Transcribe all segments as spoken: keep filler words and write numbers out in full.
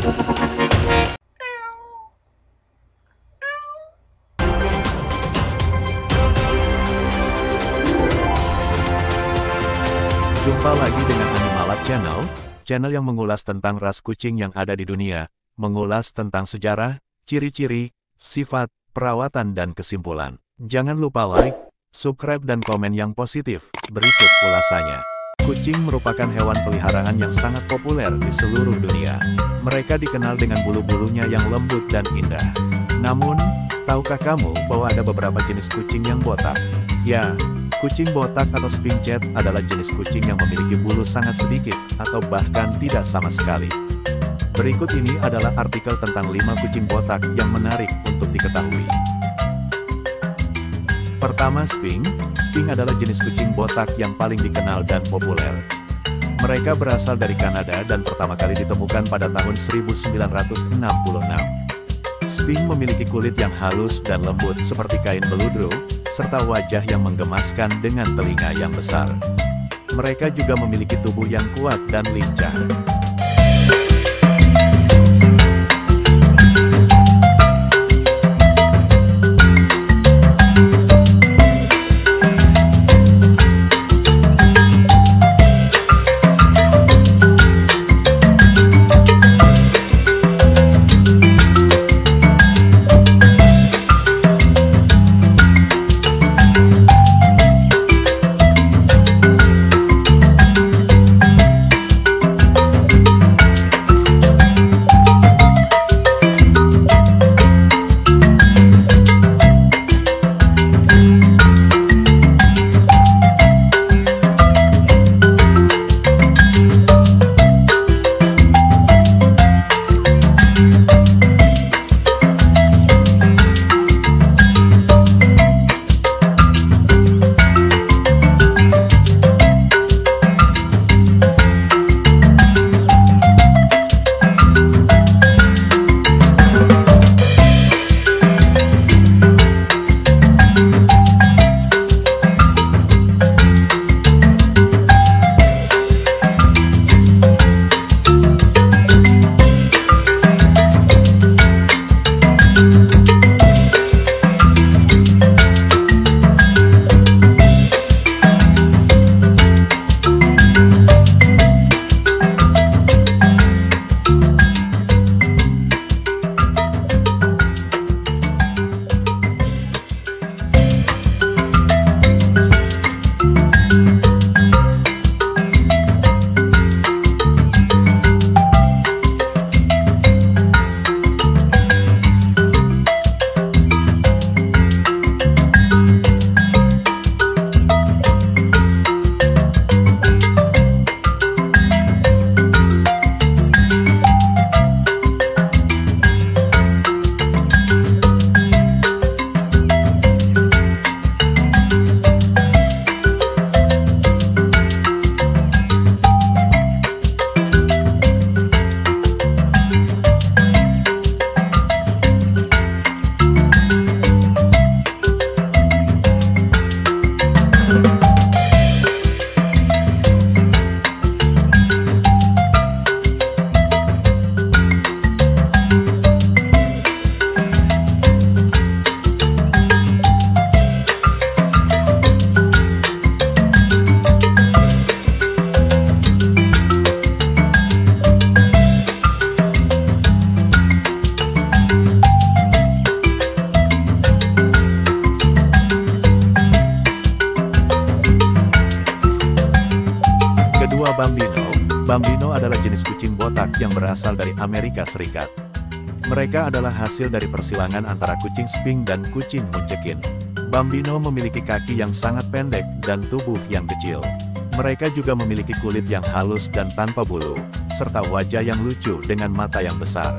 Jumpa lagi dengan Animalab Channel, channel yang mengulas tentang ras kucing yang ada di dunia, mengulas tentang sejarah, ciri-ciri, sifat, perawatan dan kesimpulan. Jangan lupa like, subscribe dan komen yang positif. Berikut ulasannya. Kucing merupakan hewan peliharaan yang sangat populer di seluruh dunia. Mereka dikenal dengan bulu-bulunya yang lembut dan indah. Namun, tahukah kamu bahwa ada beberapa jenis kucing yang botak? Ya, kucing botak atau sphinxed adalah jenis kucing yang memiliki bulu sangat sedikit, atau bahkan tidak sama sekali. Berikut ini adalah artikel tentang lima kucing botak yang menarik untuk diketahui. Pertama, Sphinx. Sphinx adalah jenis kucing botak yang paling dikenal dan populer. Mereka berasal dari Kanada dan pertama kali ditemukan pada tahun seribu sembilan ratus enam puluh enam. Sphinx memiliki kulit yang halus dan lembut seperti kain beludru, serta wajah yang menggemaskan dengan telinga yang besar. Mereka juga memiliki tubuh yang kuat dan lincah. Bambino. Bambino adalah jenis kucing botak yang berasal dari Amerika Serikat. Mereka adalah hasil dari persilangan antara kucing Sphinx dan kucing Munchkin. Bambino memiliki kaki yang sangat pendek dan tubuh yang kecil. Mereka juga memiliki kulit yang halus dan tanpa bulu, serta wajah yang lucu dengan mata yang besar.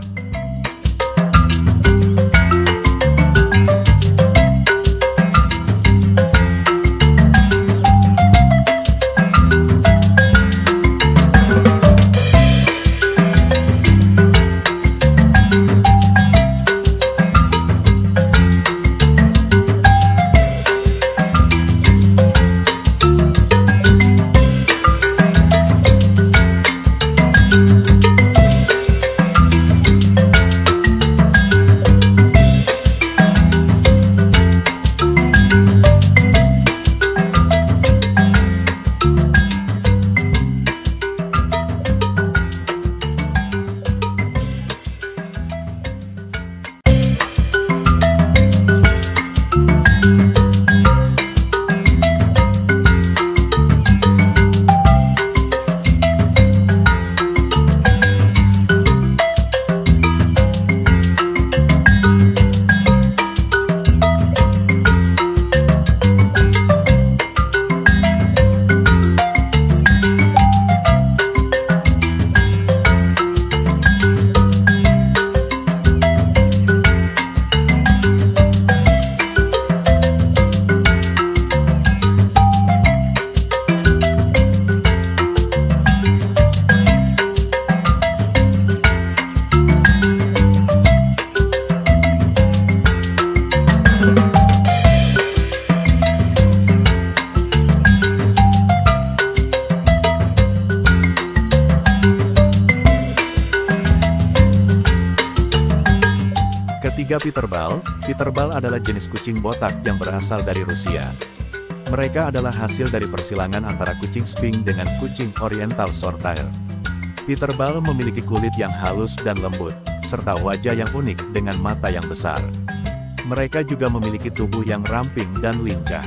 Tiga Peterbilt. Peterbilt adalah jenis kucing botak yang berasal dari Rusia. Mereka adalah hasil dari persilangan antara kucing Sphinx dengan kucing Oriental Shorthair. Peterbilt memiliki kulit yang halus dan lembut, serta wajah yang unik dengan mata yang besar. Mereka juga memiliki tubuh yang ramping dan lincah.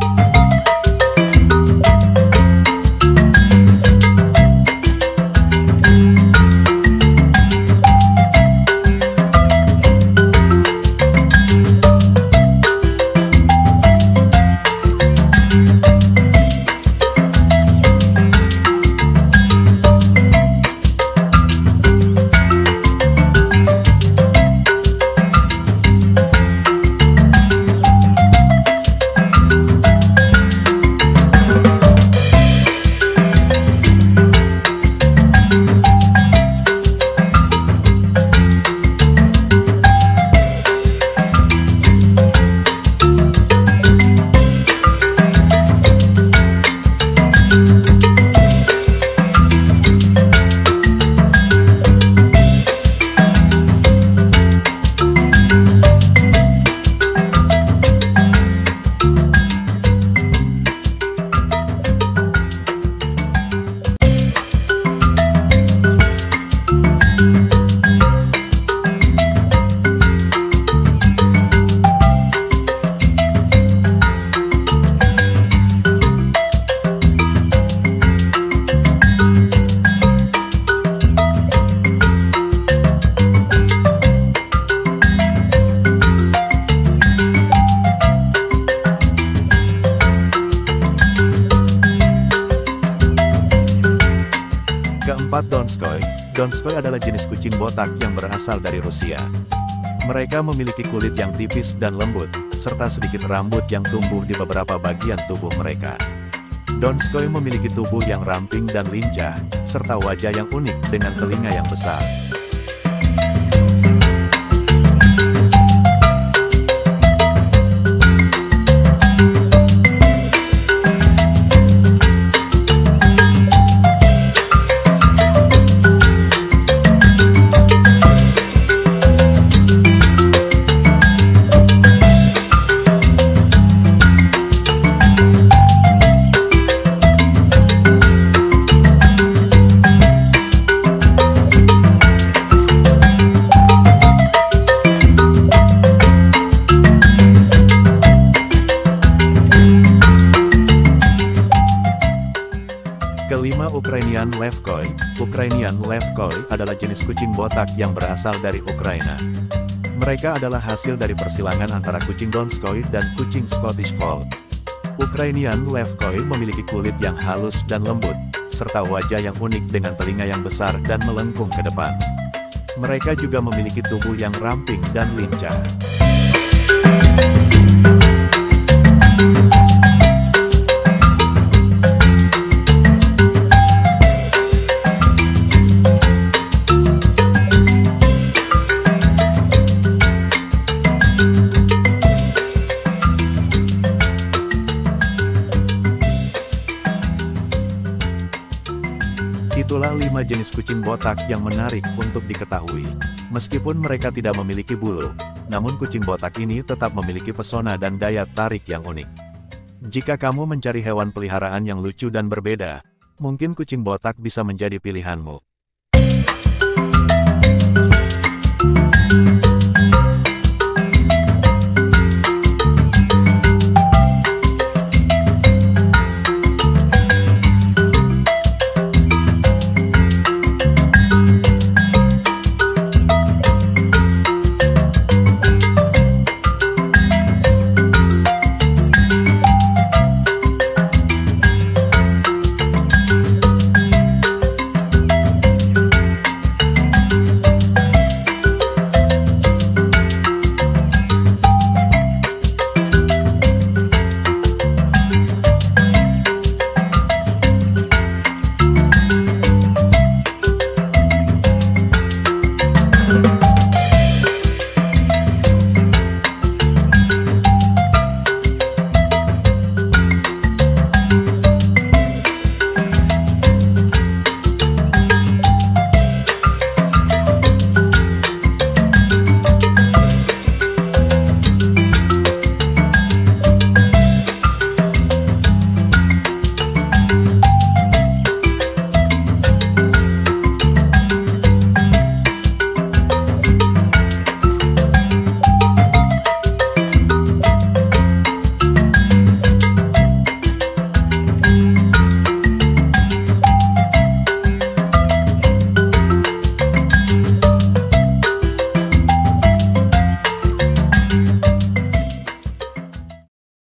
Keempat, Donskoy. Donskoy adalah jenis kucing botak yang berasal dari Rusia. Mereka memiliki kulit yang tipis dan lembut, serta sedikit rambut yang tumbuh di beberapa bagian tubuh mereka. Donskoy memiliki tubuh yang ramping dan lincah, serta wajah yang unik dengan telinga yang besar. Kelima, Ukrainian Levkoy. Ukrainian Levkoy adalah jenis kucing botak yang berasal dari Ukraina. Mereka adalah hasil dari persilangan antara kucing Donskoy dan kucing Scottish Fold. Ukrainian Levkoy memiliki kulit yang halus dan lembut, serta wajah yang unik dengan telinga yang besar dan melengkung ke depan. Mereka juga memiliki tubuh yang ramping dan lincah. Itulah lima jenis kucing botak yang menarik untuk diketahui. Meskipun mereka tidak memiliki bulu, namun kucing botak ini tetap memiliki pesona dan daya tarik yang unik. Jika kamu mencari hewan peliharaan yang lucu dan berbeda, mungkin kucing botak bisa menjadi pilihanmu.